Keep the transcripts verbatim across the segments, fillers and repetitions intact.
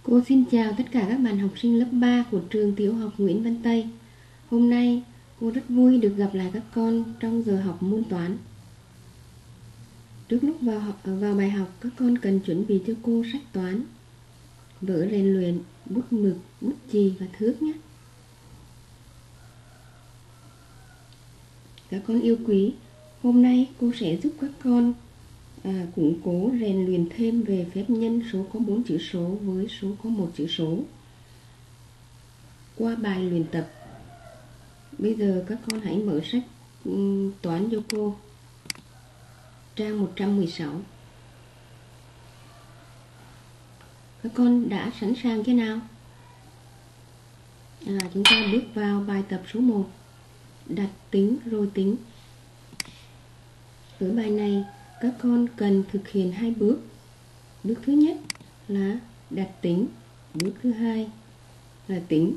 Cô xin chào tất cả các bạn học sinh lớp ba của trường tiểu học Nguyễn Văn Tây. Hôm nay cô rất vui được gặp lại các con trong giờ học môn toán. Trước lúc vào, học, vào bài học, các con cần chuẩn bị cho cô sách toán, vở rèn luyện, bút mực, bút chì và thước nhé. Các con yêu quý, hôm nay cô sẽ giúp các con à, củng cố rèn luyện thêm về phép nhân số có bốn chữ số với số có một chữ số qua bài luyện tập. Bây giờ các con hãy mở sách um, toán cho cô, trang một trăm mười sáu. Các con đã sẵn sàng chưa nào? À, chúng ta bước vào bài tập số một, đặt tính rồi tính. Ở bài này các con cần thực hiện hai bước. Bước thứ nhất là đặt tính, bước thứ hai là tính.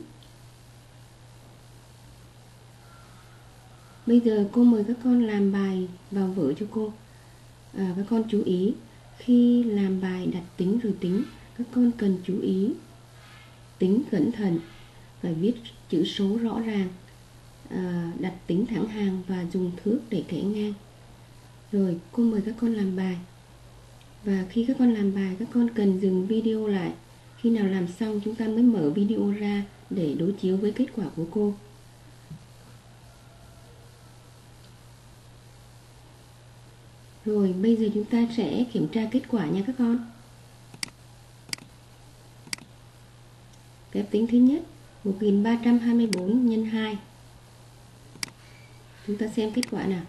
Bây giờ cô mời các con làm bài vào vở cho cô. À, các con chú ý, khi làm bài đặt tính rồi tính, các con cần chú ý tính cẩn thận, phải viết chữ số rõ ràng, à, đặt tính thẳng hàng và dùng thước để kẻ ngang. Rồi cô mời các con làm bài. Và khi các con làm bài, các con cần dừng video lại. Khi nào làm xong chúng ta mới mở video ra để đối chiếu với kết quả của cô. Rồi bây giờ chúng ta sẽ kiểm tra kết quả nha các con. Phép tính thứ nhất, một nghìn ba trăm hai mươi tư nhân hai. Chúng ta xem kết quả nào.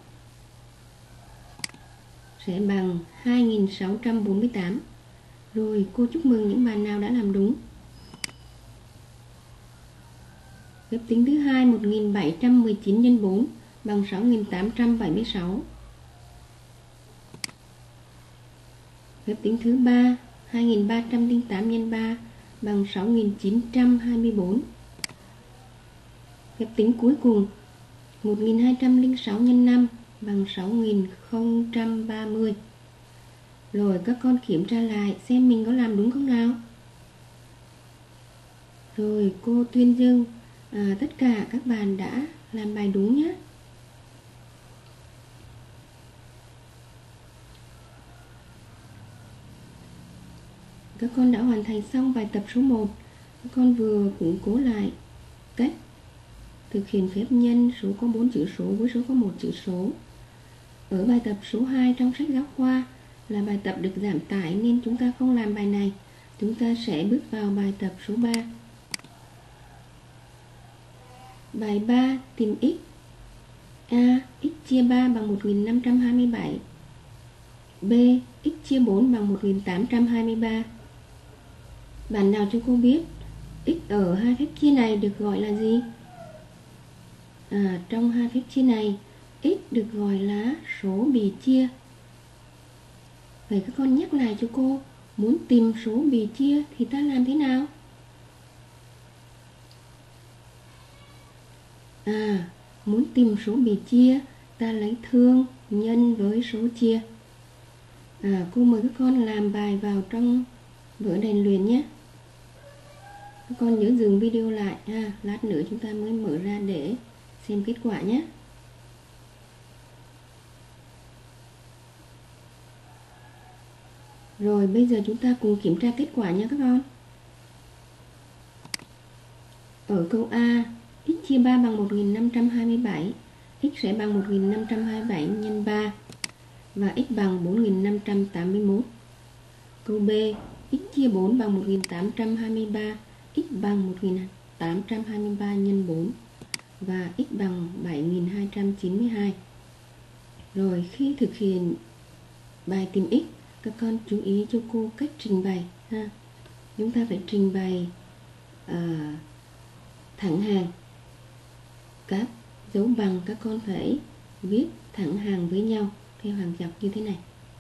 Sẽ bằng hai nghìn sáu trăm bốn mươi tám. Rồi cô chúc mừng những bạn nào đã làm đúng. Phép tính thứ hai, một nghìn bảy trăm mười chín nhân bốn bằng sáu nghìn tám trăm bảy mươi sáu. Phép tính thứ ba, hai nghìn ba trăm lẻ tám nhân ba bằng sáu nghìn chín trăm hai mươi tư. Phép tính cuối cùng, một nghìn hai trăm lẻ sáu nhân năm bằng sáu nghìn không trăm ba mươi. Rồi các con kiểm tra lại xem mình có làm đúng không nào. Rồi cô tuyên dương à, tất cả các bạn đã làm bài đúng nhé. Các con đã hoàn thành xong bài tập số một. Các con vừa củng cố lại cách thực hiện phép nhân số có bốn chữ số với số có một chữ số. Ở bài tập số hai trong sách giáo khoa là bài tập được giảm tải nên chúng ta không làm bài này. Chúng ta sẽ bước vào bài tập số ba. Bài ba, tìm x. A. X chia ba bằng một nghìn năm trăm hai mươi bảy. B. X chia bốn bằng một nghìn tám trăm hai mươi ba. Bạn nào cho cô biết x ở hai phép chia này được gọi là gì? À, trong hai phép chia này, x được gọi là số bì chia. Vậy các con nhắc lại cho cô, muốn tìm số bì chia thì ta làm thế nào? À, muốn tìm số bì chia, ta lấy thương nhân với số chia. À, cô mời các con làm bài vào trong vở rèn luyện nhé. Các con nhớ dừng video lại, à, lát nữa chúng ta mới mở ra để xem kết quả nhé. Rồi bây giờ chúng ta cùng kiểm tra kết quả nha các con. Ở câu A, x chia ba bằng một nghìn năm trăm hai mươi bảy, x sẽ bằng một nghìn năm trăm hai mươi bảy nhân ba và x bằng bốn nghìn năm trăm tám mươi mốt. Câu B, x chia bốn bằng một nghìn tám trăm hai mươi ba, x bằng một nghìn tám trăm hai mươi ba nhân bốn và x bằng bảy nghìn hai trăm chín mươi hai. Rồi khi thực hiện bài tìm x, các con chú ý cho cô cách trình bày ha. Chúng ta phải trình bày à, thẳng hàng. Các dấu bằng các con phải viết thẳng hàng với nhau theo hàng dọc như thế này.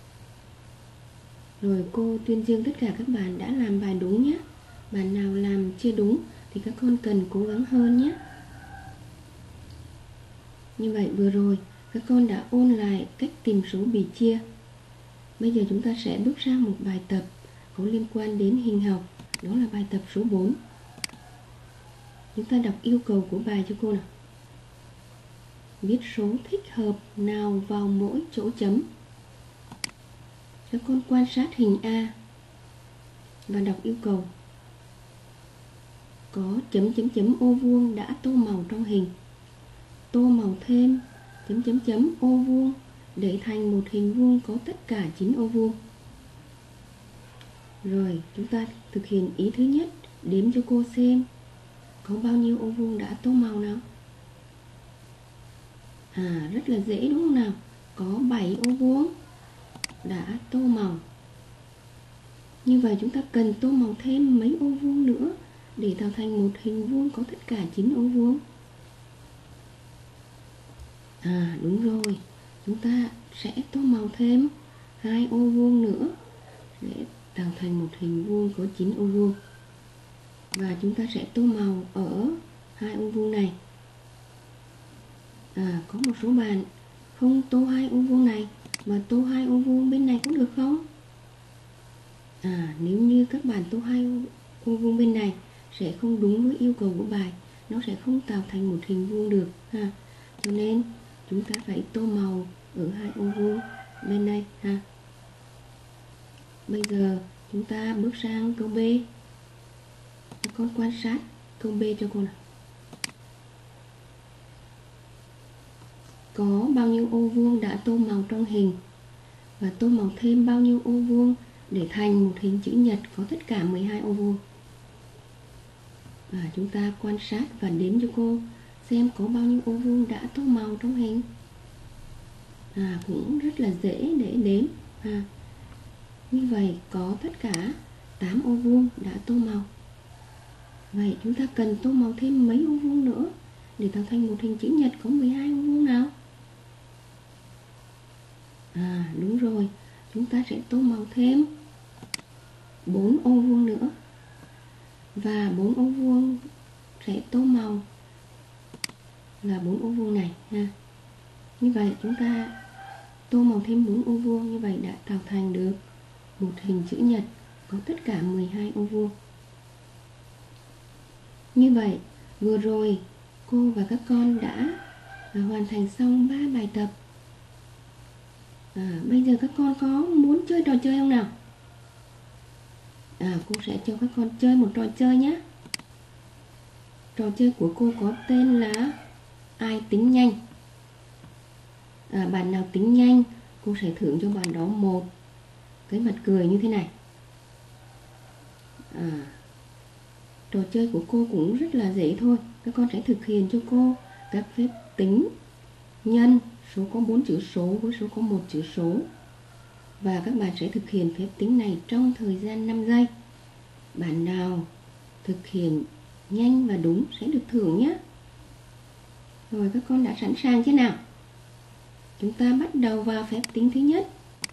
Rồi cô tuyên dương tất cả các bạn đã làm bài đúng nhé. Bạn nào làm chưa đúng thì các con cần cố gắng hơn nhé. Như vậy vừa rồi các con đã ôn lại cách tìm số bì chia. Bây giờ chúng ta sẽ bước sang một bài tập có liên quan đến hình học. Đó là bài tập số bốn. Chúng ta đọc yêu cầu của bài cho cô nào. Viết số thích hợp nào vào mỗi chỗ chấm. Các con quan sát hình A và đọc yêu cầu. Có chấm chấm chấm ô vuông đã tô màu trong hình. Tô màu thêm chấm chấm chấm ô vuông để thành một hình vuông có tất cả chín ô vuông. Rồi chúng ta thực hiện ý thứ nhất, đếm cho cô xem có bao nhiêu ô vuông đã tô màu nào. À, rất là dễ đúng không nào? Có bảy ô vuông đã tô màu. Như vậy chúng ta cần tô màu thêm mấy ô vuông nữa để tạo thành một hình vuông có tất cả chín ô vuông. À, đúng rồi. Chúng ta sẽ tô màu thêm hai ô vuông nữa để tạo thành một hình vuông có chín ô vuông. Và chúng ta sẽ tô màu ở hai ô vuông này. À, có một số bạn không tô hai ô vuông này mà tô hai ô vuông bên này có được không? À, nếu như các bạn tô hai ô vuông bên này sẽ không đúng với yêu cầu của bài, nó sẽ không tạo thành một hình vuông được ha. Cho nên chúng ta phải tô màu ở hai ô vuông bên này ha. Bây giờ chúng ta bước sang câu B. Các con quan sát câu B cho cô nào. Có bao nhiêu ô vuông đã tô màu trong hình và tô màu thêm bao nhiêu ô vuông để thành một hình chữ nhật có tất cả mười hai ô vuông. Và chúng ta quan sát và đếm cho cô xem có bao nhiêu ô vuông đã tô màu trong hình. À, cũng rất là dễ để đếm à. Như vậy có tất cả tám ô vuông đã tô màu. Vậy chúng ta cần tô màu thêm mấy ô vuông nữa để tạo thành một hình chữ nhật có mười hai ô vuông nào? À, đúng rồi, chúng ta sẽ tô màu thêm bốn ô vuông nữa. Và bốn ô vuông sẽ tô màu là bốn ô vuông này ha. Như vậy chúng ta tô màu thêm bốn ô vuông, như vậy đã tạo thành được một hình chữ nhật có tất cả mười hai ô vuông. Như vậy vừa rồi cô và các con đã hoàn thành xong ba bài tập. À, bây giờ các con có muốn chơi trò chơi không nào? À, cô sẽ cho các con chơi một trò chơi nhé. Trò chơi của cô có tên là ai tính nhanh. À, bạn nào tính nhanh cô sẽ thưởng cho bạn đó một cái mặt cười như thế này. À, trò chơi của cô cũng rất là dễ thôi. Các con sẽ thực hiện cho cô các phép tính nhân số có bốn chữ số với số có một chữ số. Và các bạn sẽ thực hiện phép tính này trong thời gian năm giây. Bạn nào thực hiện nhanh và đúng sẽ được thưởng nhé. Rồi các con đã sẵn sàng chưa nào? Chúng ta bắt đầu vào phép tính thứ nhất.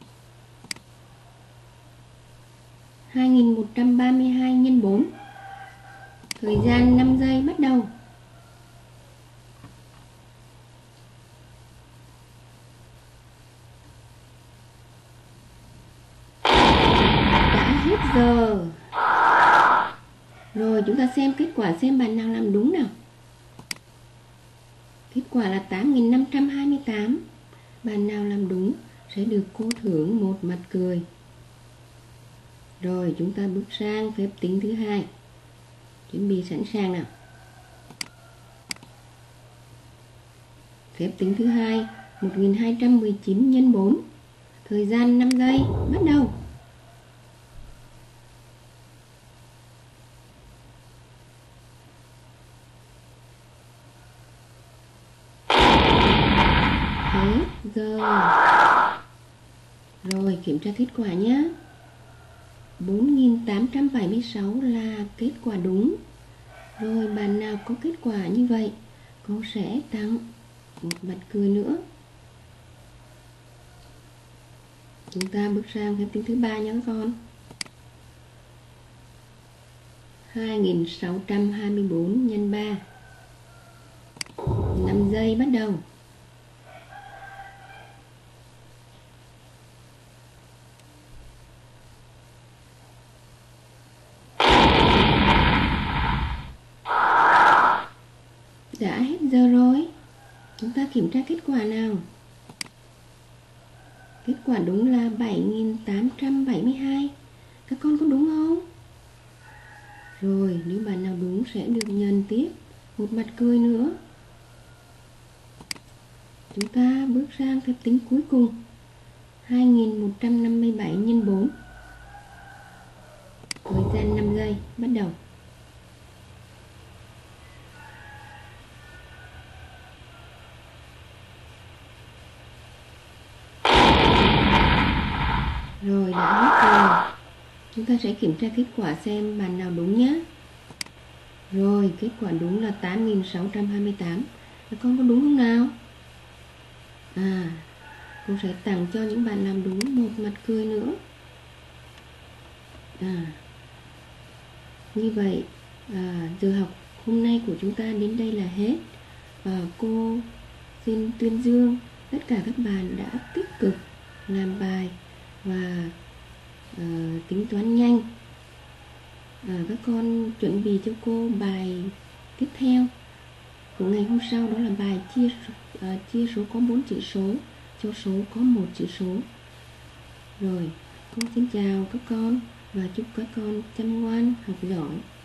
hai nghìn một trăm ba mươi hai nhân bốn. Thời gian năm giây bắt đầu. Đã hết giờ. Rồi chúng ta xem kết quả xem bạn nào làm đúng nào. Kết quả là tám nghìn năm trăm hai mươi tám. Bạn nào làm đúng sẽ được cô thưởng một mặt cười. Rồi chúng ta bước sang phép tính thứ hai. Chuẩn bị sẵn sàng nào. Phép tính thứ hai, một nghìn hai trăm mười chín nhân bốn. Thời gian năm giây bắt đầu. Hết giờ. Rồi kiểm tra kết quả nhé. bốn nghìn tám trăm bảy mươi sáu là kết quả đúng. Rồi bạn nào có kết quả như vậy, cô sẽ tặng một mặt cười nữa. Chúng ta bước sang phép tính thứ ba nhé các con. hai nghìn sáu trăm hai mươi bốn nhân ba. năm giây bắt đầu. giờ rồi. Chúng ta kiểm tra kết quả nào. Kết quả đúng là bảy nghìn tám trăm bảy mươi hai. Các con có đúng không? Rồi, nếu bạn nào đúng sẽ được nhận tiếp một mặt cười nữa. Chúng ta bước sang phép tính cuối cùng. hai nghìn một trăm năm mươi bảy nhân bốn. Thời gian năm giây, bắt đầu. Rồi, đã hết rồi. Chúng ta sẽ kiểm tra kết quả xem bạn nào đúng nhé. Rồi, kết quả đúng là tám nghìn sáu trăm hai mươi tám. Các con có đúng không nào? À, cô sẽ tặng cho những bạn làm đúng một mặt cười nữa. À, như vậy à, giờ học hôm nay của chúng ta đến đây là hết. À, cô xin tuyên dương tất cả các bạn đã tích cực làm bài và à, tính toán nhanh. À, các con chuẩn bị cho cô bài tiếp theo của ngày hôm sau, đó là bài chia à, chia số có bốn chữ số cho số có một chữ số. Rồi, cô xin chào các con và chúc các con chăm ngoan học giỏi.